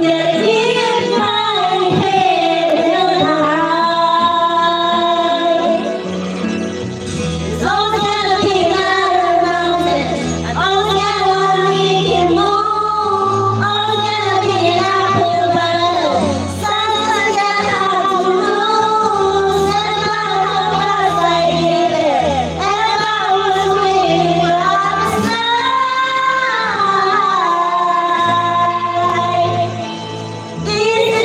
keep my head held high. There's always gonna be another mountain. I'm always gonna make it move. Always gonna be an uphill battle. Sometimes I have to lose. And no matter what I get there, and I was waiting for the night. This is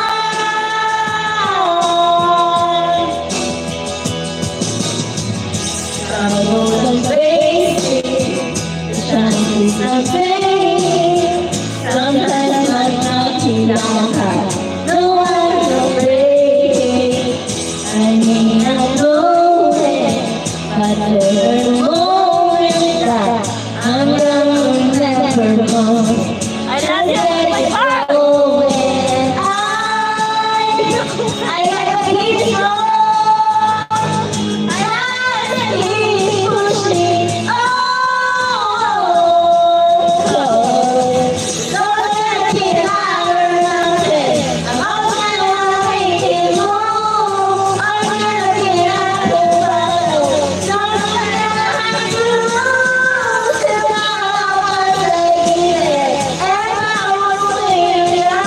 hard. I'm going crazy, trying to something. Sometimes I'm knocking down hard. No one's afraid. I mean, I'm going, but there's a moment that I'm gonna never know. I love you, my heart. I gotta keep strong. I gotta keep pushing on. Don't let me another mountain. I'm always gonna make it move. I'm gonna be an uphill battle. Sometimes I have to lose. And I was like it, and I was waiting on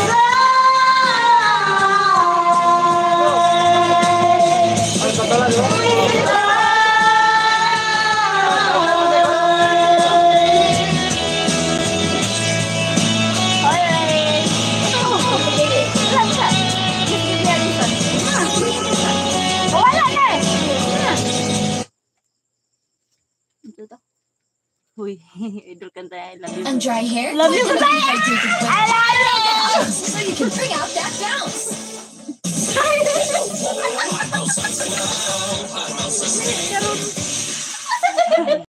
Uy, idol kanta I love you. And dry hair? Love you, Gonna be Kasaya! hydrated with I love you! so you can bring out that bounce.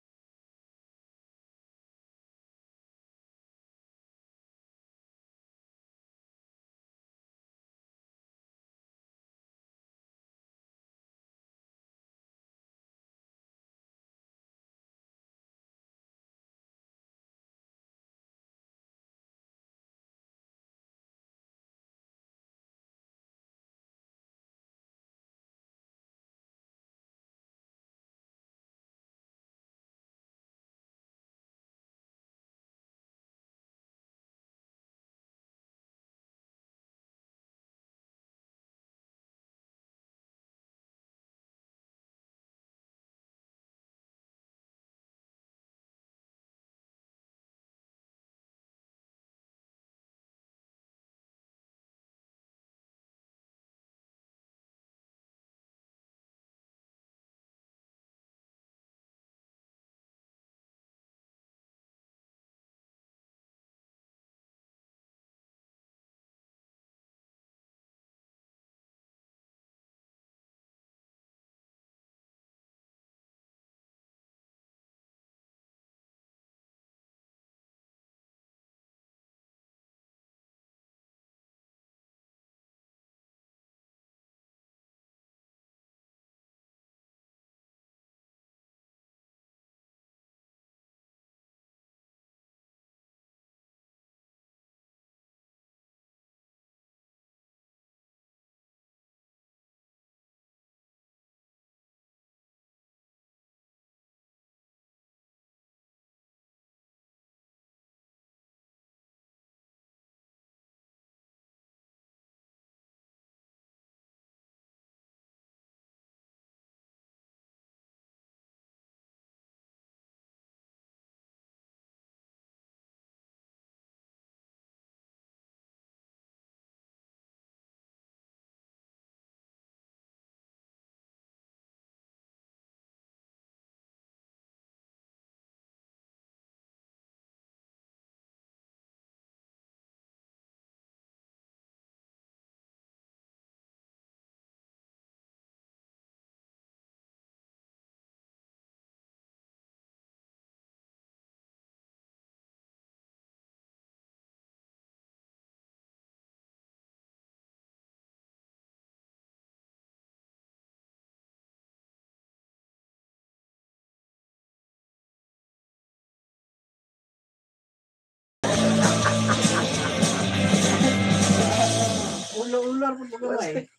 Color po gamay.